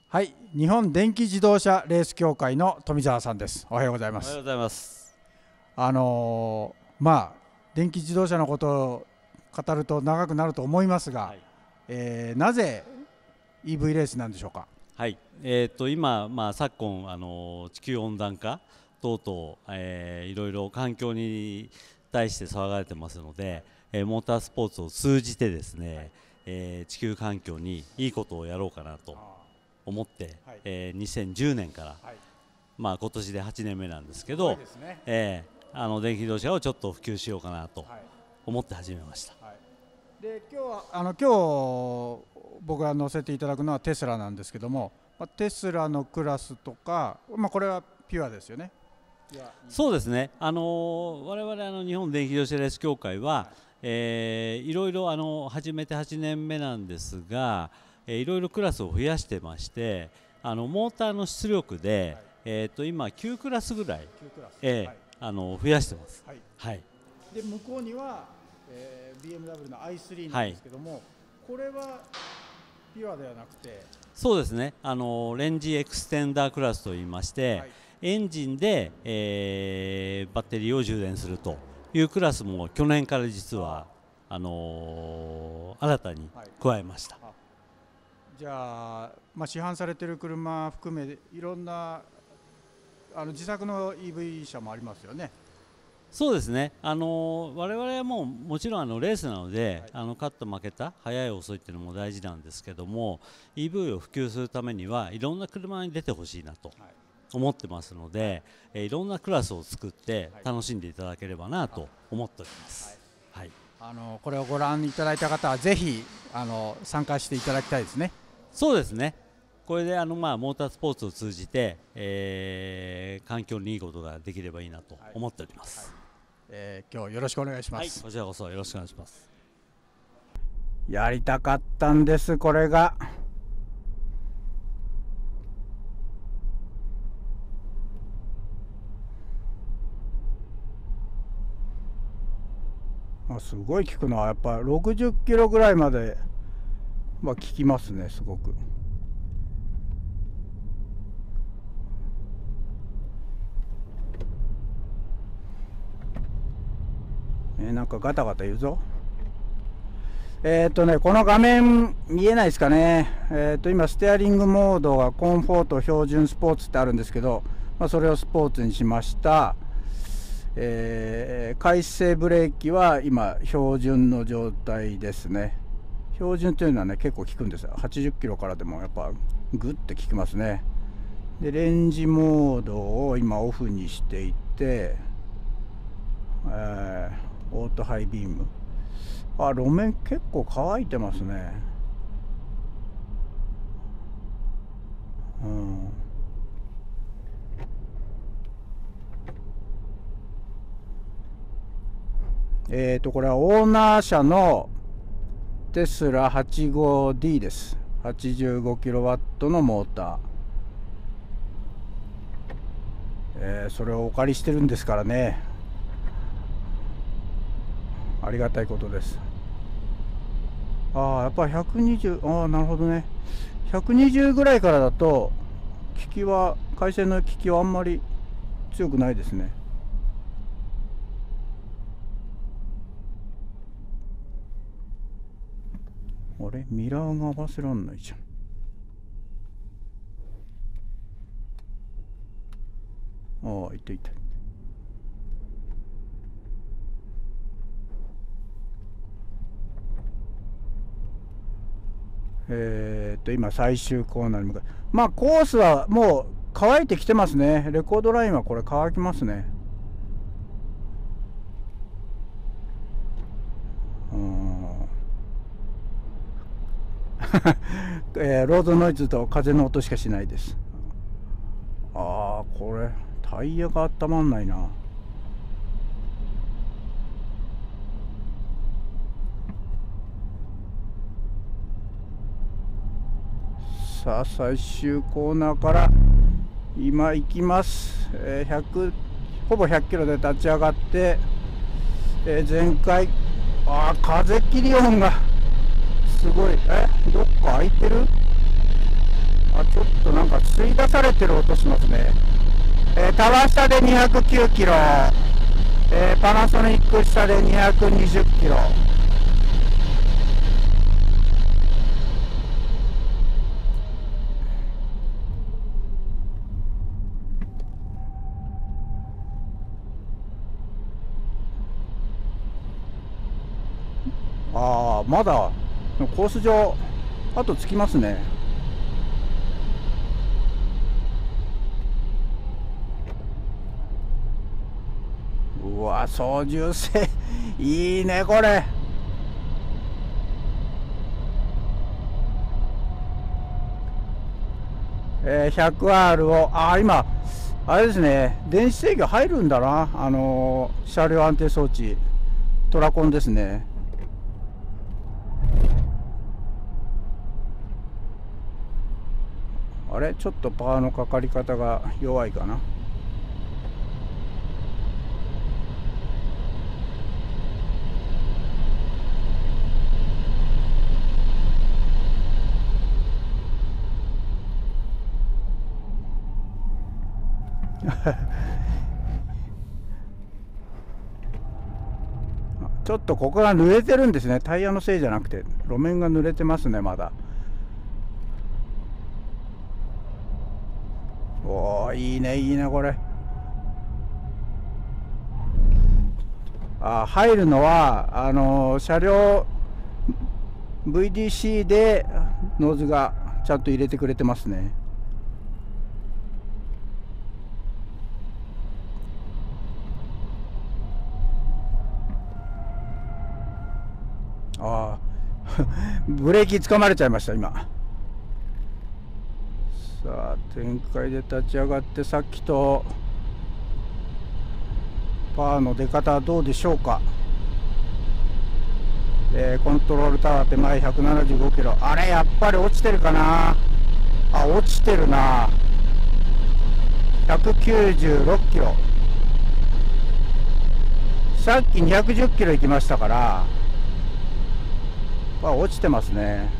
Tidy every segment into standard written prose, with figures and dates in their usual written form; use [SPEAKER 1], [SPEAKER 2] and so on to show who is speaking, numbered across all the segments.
[SPEAKER 1] はい、日本電気自動車レース協会の富澤さんです。おはようございます。
[SPEAKER 2] おはようございます。
[SPEAKER 1] 電気自動車のことを語ると長くなると思いますが、なぜ EV レースなんでしょうか。
[SPEAKER 2] はい、今、昨今地球温暖化等々、いろいろ環境に対して騒がれてますので、モータースポーツを通じてですね、地球環境にいいことをやろうかなと思って、2010年から、今年で8年目なんですけど、電気自動車をちょっと普及しようかなと思って始めました。
[SPEAKER 1] で今日僕が乗せていただくのはテスラなんですけども、テスラのクラスとか、これはピュアですよね。
[SPEAKER 2] そうですね、我々日本電気自動車レース協会は、いろいろ始めて8年目なんですが、いろいろクラスを増やしてまして、モーターの出力で、今9クラスぐらい、増やしてます。
[SPEAKER 1] で向こうには、BMW の i3 なんですけども、これはピュアではなくて、
[SPEAKER 2] そうですね、レンジエクステンダークラスといいまして、エンジンで、バッテリーを充電するというクラスも去年から実は新たに加えました。
[SPEAKER 1] じゃあ、市販されている車含めいろんな自作の EV 車もありますよね。
[SPEAKER 2] そうですね、我々はもちろんレースなので、勝った負けた速い遅いっていうのも大事なんですけども、 EV を普及するためにはいろんな車に出てほしいなと思ってますので、いろんなクラスを作って楽しんでいただければなと思っております。
[SPEAKER 1] これをご覧いただいた方はぜひ参加していただきたいですね。
[SPEAKER 2] そうですね、これでモータースポーツを通じて、環境にいいことができればいいなと思っております。
[SPEAKER 1] 今日よろしくお願いします。
[SPEAKER 2] こちらこそよろしくお願いします。
[SPEAKER 1] やりたかったんです、これが。すごい効くのはやっぱ60キロぐらいまで効きますね、すごく。なんかガタガタ言うぞ。この画面見えないですかね。今ステアリングモードがコンフォート、標準、スポーツってあるんですけど、それをスポーツにしました。回生ブレーキは今標準の状態ですね。標準というのはね、結構効くんですよ。80キロからでもやっぱグッて効きますね。でレンジモードを今オフにしていて、オートハイビーム。路面結構乾いてますね。これはオーナー車のテスラ 85D です。 85kW のモーター、それをお借りしてるんですからね、ありがたいことです。やっぱり120、なるほどね。120ぐらいからだと回線の効きはあんまり強くないですね。あれ、ミラーが合わせらんないじゃん。いったいった。今最終コーナーに向かう。コースはもう乾いてきてますね。レコードラインはこれ乾きますね。ロードノイズと風の音しかしないです。これタイヤが温まんないな。さあ最終コーナーから今行きます。ほぼ100キロで立ち上がって、前回風切り音がすごい。どっか開いてる？ ちょっとなんか吸い出されてる音しますね。タワー下で209キロ、パナソニック下で220キロ。まだコース上あとつきますね。うわ、操縦性いいねこれ。100R を今あれですね、電子制御入るんだな。車両安定装置トラコンですね。あれちょっとパワーのかかり方が弱いかな。ちょっとここが濡れてるんですね。タイヤのせいじゃなくて路面が濡れてますね。まだ。おー、いいねいいねこれ。入るのは車両 VDC でノーズがちゃんと入れてくれてますね。ブレーキ掴まれちゃいました今。さあ展開で立ち上がって、さっきとパワーの出方はどうでしょうか。コントロールタワー手前175キロ。あれやっぱり落ちてるかな。落ちてるな。196キロ。さっき210キロ行きましたから落ちてますね。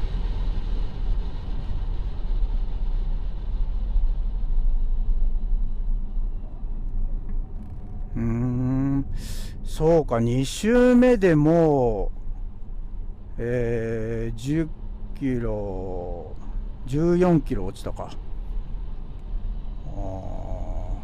[SPEAKER 1] そうか、2周目でもう、10キロ14キロ落ちたか。こ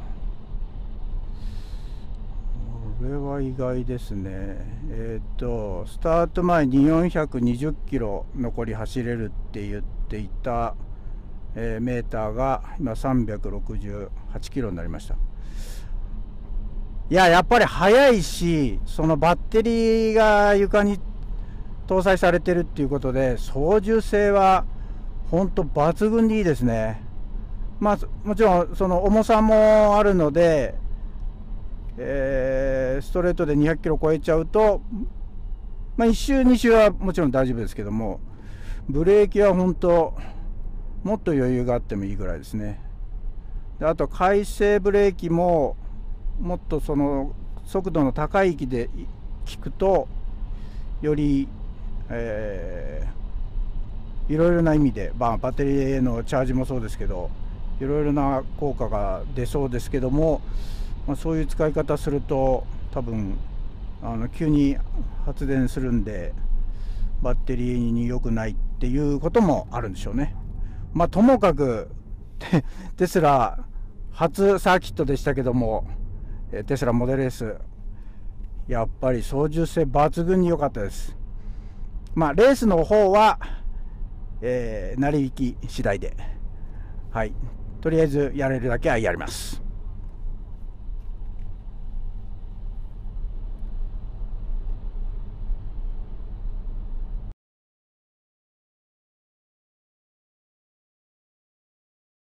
[SPEAKER 1] れは意外ですね。スタート前に420キロ残り走れるって言っていた、メーターが今368キロになりました。やっぱり速いし、そのバッテリーが床に搭載されてるっていうことで操縦性は本当抜群にいいですね。もちろんその重さもあるので、ストレートで200キロ超えちゃうと、1周2周はもちろん大丈夫ですけども、ブレーキは本当もっと余裕があってもいいぐらいですね。であと回生ブレーキももっとその速度の高い域で効くとより、いろいろな意味で、バッテリーへのチャージもそうですけど、いろいろな効果が出そうですけども、そういう使い方すると多分急に発電するんでバッテリーに良くないっていうこともあるんでしょうね。ともかくテスラ初サーキットでしたけども、テスラモデル S やっぱり操縦性抜群に良かったです。レースの方は、成り行き次第で、とりあえずやれるだけはやります。